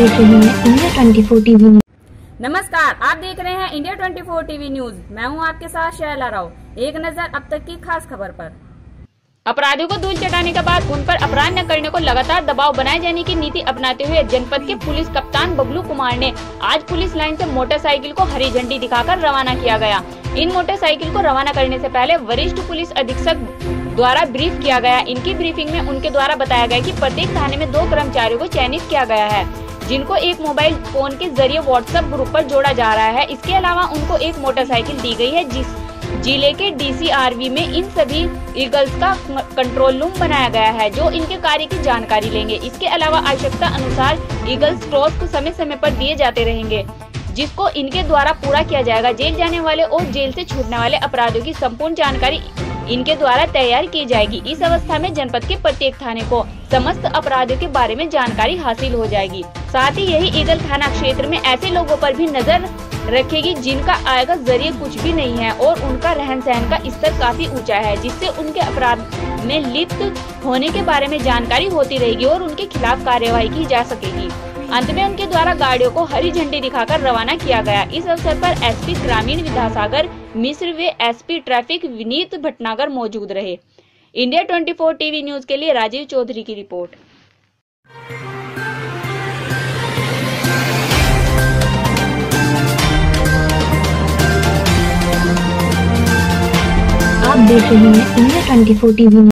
देख रहे हैं इंडिया 24 टीवी न्यूज। नमस्कार, आप देख रहे हैं इंडिया 24 टीवी न्यूज। मैं हूं आपके साथ शैला राव। एक नजर अब तक की खास खबर पर। अपराधियों को धूल चटाने के बाद उन पर अपराध न करने को लगातार दबाव बनाए जाने की नीति अपनाते हुए जनपद के पुलिस कप्तान बबलू कुमार ने आज पुलिस लाइन से मोटरसाइकिल को हरी झंडी दिखाकर रवाना किया गया। इन मोटरसाइकिल को रवाना करने से पहले वरिष्ठ पुलिस अधीक्षक द्वारा ब्रीफ किया गया। इनकी ब्रीफिंग में उनके द्वारा बताया गया कि प्रत्येक थाने में 2 कर्मचारियों को चयनित किया गया है, जिनको एक मोबाइल फोन के जरिए व्हाट्सएप ग्रुप पर जोड़ा जा रहा है। इसके अलावा उनको एक मोटरसाइकिल दी गई है, जिस जिले के DCRV में इन सभी ईगल्स का कंट्रोल रूम बनाया गया है, जो इनके कार्य की जानकारी लेंगे। इसके अलावा आवश्यकता अनुसार ईगल्स क्रॉस को समय समय पर दिए जाते रहेंगे, जिसको इनके द्वारा पूरा किया जाएगा। जेल जाने वाले और जेल से छूटने वाले अपराधियों की संपूर्ण जानकारी इनके द्वारा तैयार की जाएगी। इस अवस्था में जनपद के प्रत्येक थाने को समस्त अपराधियों के बारे में जानकारी हासिल हो जाएगी। साथ ही यही ईगल थाना क्षेत्र में ऐसे लोगों पर भी नजर रखेगी जिनका आय का जरिए कुछ भी नहीं है और उनका रहन सहन का स्तर काफी ऊंचा है, जिससे उनके अपराध में लिप्त होने के बारे में जानकारी होती रहेगी और उनके खिलाफ कार्यवाही की जा सकेगी। अंत में उनके द्वारा गाड़ियों को हरी झंडी दिखाकर रवाना किया गया। इस अवसर पर SP ग्रामीण विद्यासागर मिश्र व SP ट्रैफिक विनीत भटनागर मौजूद रहे। इंडिया 24 टीवी न्यूज के लिए राजीव चौधरी की रिपोर्ट। आप देख रहे हैं इंडिया 24 टीवी न्यूज।